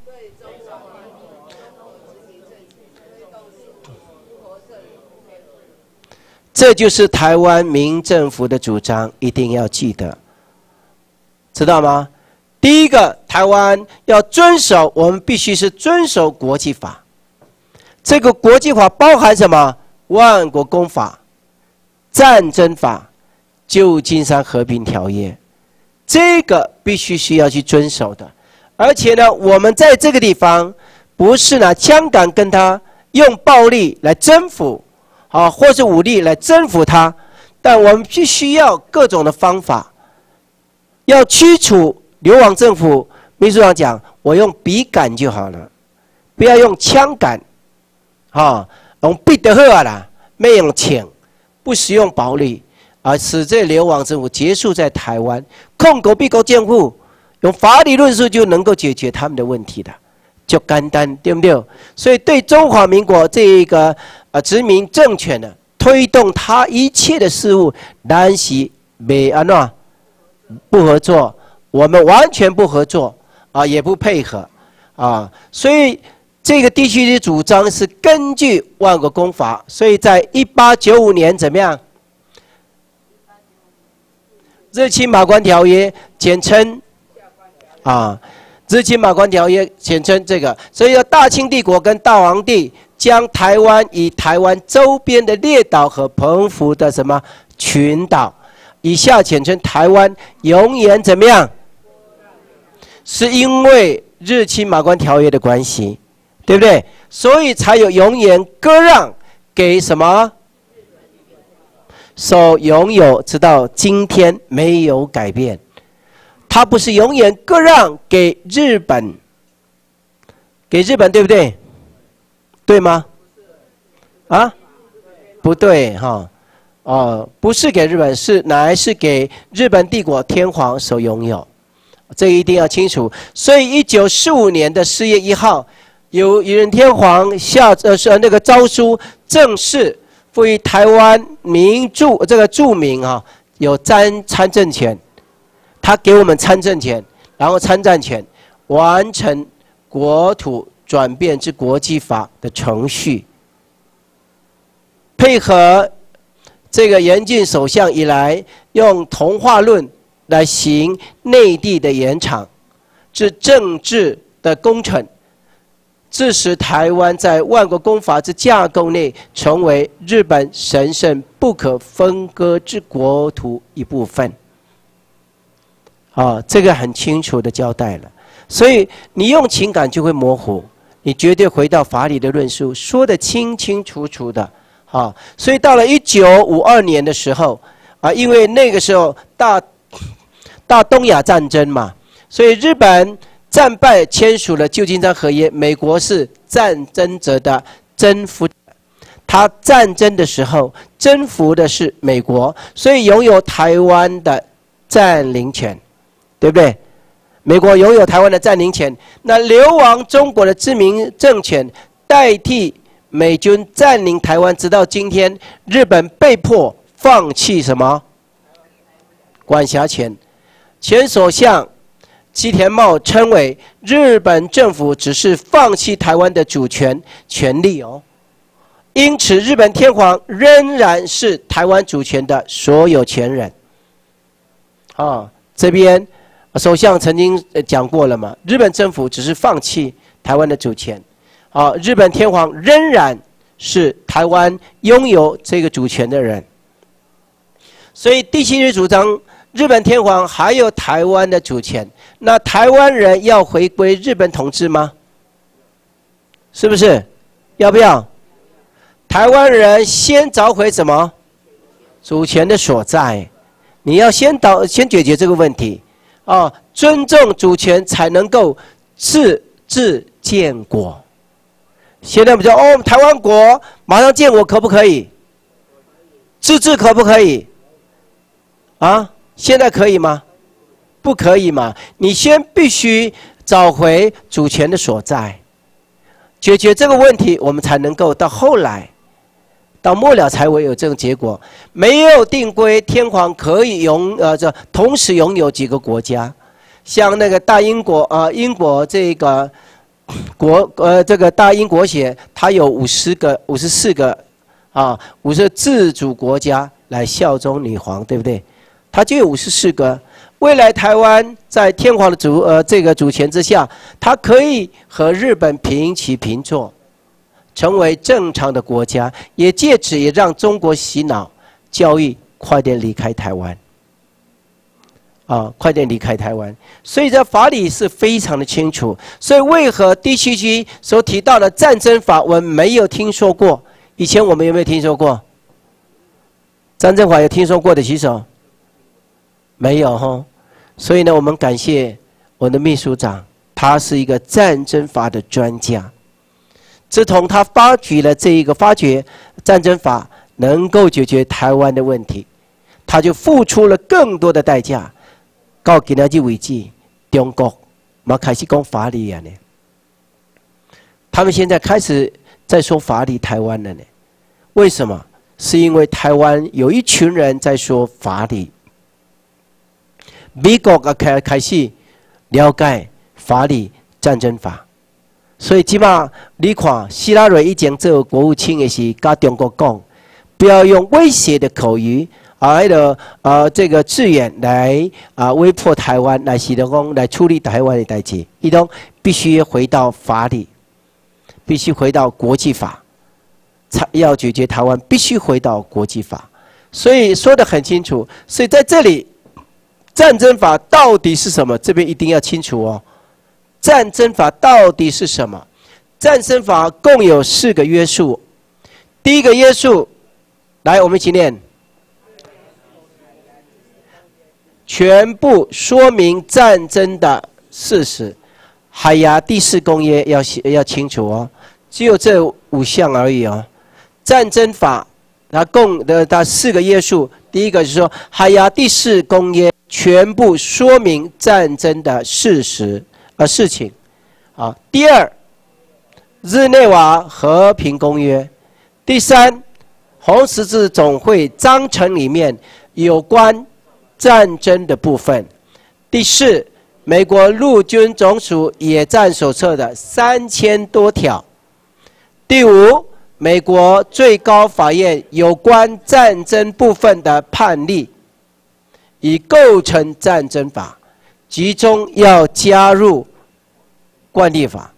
这就是台湾民政府的主张，一定要记得，知道吗？第一个，台湾要遵守，我们必须是遵守国际法。这个国际法包含什么？万国公法、战争法、旧金山和平条约，这个必须需要去遵守的。而且呢，我们在这个地方不是拿枪杆跟他用暴力来征服，或是武力来征服他，但我们必须要各种的方法，要驱除流亡政府。秘书长讲，我用笔杆就好了，不要用枪杆，用笔就好啦，没用枪，不使用暴力，使这流亡政府结束在台湾，控国必国政府。用法理论述就能够解决他们的问题的，就简单，对不对？所以对中华民国这一个殖民政权呢，推动他一切的事务，但是没安怎不合作，我们完全不合作也不配合所以这个地区的主张是根据万国公法，所以在1895年怎么样？日清马关条约，简称。日清马关条约简称这个，所以大清帝国跟大皇帝将台湾以台湾周边的列岛和澎湖的什么群岛，以下简称台湾，永远怎么样？是因为日清马关条约的关系，对不对？所以才有永远割让给什么？所拥有，直到今天没有改变。他不是永远割让给日本，给日本对不对？对吗？不对不是给日本，乃来是给日本帝国天皇所拥有，这一定要清楚。所以1945年的4月1号，由裕仁天皇那个诏书，正式赋予台湾这个住民有参政权。他给我们参政权，然后参战权，完成国土转变至国际法的程序。配合这个严峻首相以来，用同化论来行内地的延长，至政治的工程，致使台湾在万国公法之架构内，成为日本神圣不可分割之国土一部分。这个很清楚的交代了，所以你用情感就会模糊，你绝对回到法理的论述，说得清清楚楚的所以到了1952年的时候因为那个时候大东亚战争嘛，所以日本战败签署了旧金山和约，美国是战争者的征服者，他战争的时候征服的是美国，所以拥有台湾的占领权。对不对？美国拥有台湾的占领权，那流亡中国的殖民政权代替美军占领台湾，直到今天，日本被迫放弃什么管辖权？前首相吉田茂称为日本政府只是放弃台湾的主权权利因此日本天皇仍然是台湾主权的所有权人。这边。首相曾经讲过了嘛，日本政府只是放弃台湾的主权，日本天皇仍然是台湾拥有这个主权的人。所以第7日主张日本天皇还有台湾的主权，那台湾人要回归日本统治吗？是不是？要不要？台湾人先找回什么？主权的所在。 你要先解决这个问题，啊，尊重主权才能够治建国。现在我们说哦，台湾国马上建国可不可以？自治可不可以？啊，现在可以吗？不可以嘛？你先必须找回主权的所在，解决这个问题，我们才能够到后来，到末了才会有这种结果。没有定规，天皇可以同时拥有几个国家，像那个大英国啊，英国这个这个大英国协，它有54个啊50自主国家来效忠女皇，对不对？它就有54个。未来台湾在天皇的这个主权之下，它可以和日本平起平坐，成为正常的国家，也借此也让中国洗脑教育快点离开台湾。啊，快点离开台湾！所以这法理是非常的清楚。所以为何第7区所提到的战争法，我们没有听说过？以前我们有没有听说过？战争法有听说过的举手？没有哈。所以呢，我们感谢我的秘书长，他是一个战争法的专家。自从他发掘战争法能够解决台湾的问题，他就付出了更多的代价。到今仔日为止，中国嘛开始讲法理啊呢。他们现在开始在说法理台湾了呢。为什么？是因为台湾有一群人在说法理。美国啊开始了解法理战争法，所以即马你看希拉蕊以前做国务卿的时，跟中国讲，不要用威胁的口语。这个字眼来威迫台湾，来使得讲来处理台湾的代志，伊讲必须回到法理，必须回到国际法，才要解决台湾，必须回到国际法。所以说得很清楚。所以在这里，战争法到底是什么？这边一定要清楚哦。战争法到底是什么？战争法共有4个约束。第一个约束，来，我们一起念。全部说明战争的事实，海牙第4公约要清楚哦，只有这5项而已哦。战争法它共的4个约束，第一个是说海牙第4公约全部说明战争的事情，啊。第2，日内瓦和平公约。第3，红十字总会章程里面有关战争的部分。第4，美国陆军总署野战手册的3000多条。第5，美国最高法院有关战争部分的判例，以构成战争法，其中要加入惯例法。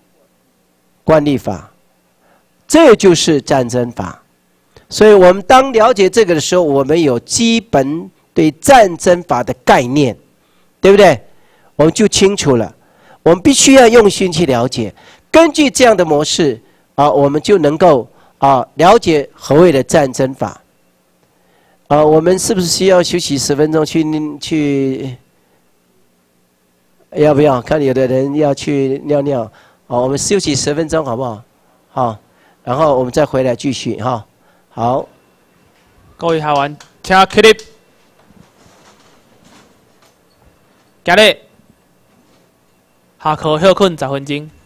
这就是战争法。所以我们当了解这个的时候，我们有基本对战争法的概念，对不对？我们就清楚了。我们必须要用心去了解，根据这样的模式啊，我们就能够了解何谓的战争法。我们是不是需要休息10分钟去？要不要？看有的人要去尿尿，我们休息10分钟好不好？好，然后我们再回来继续哈。好， 各位学员，请起立。今日下课休困10分钟。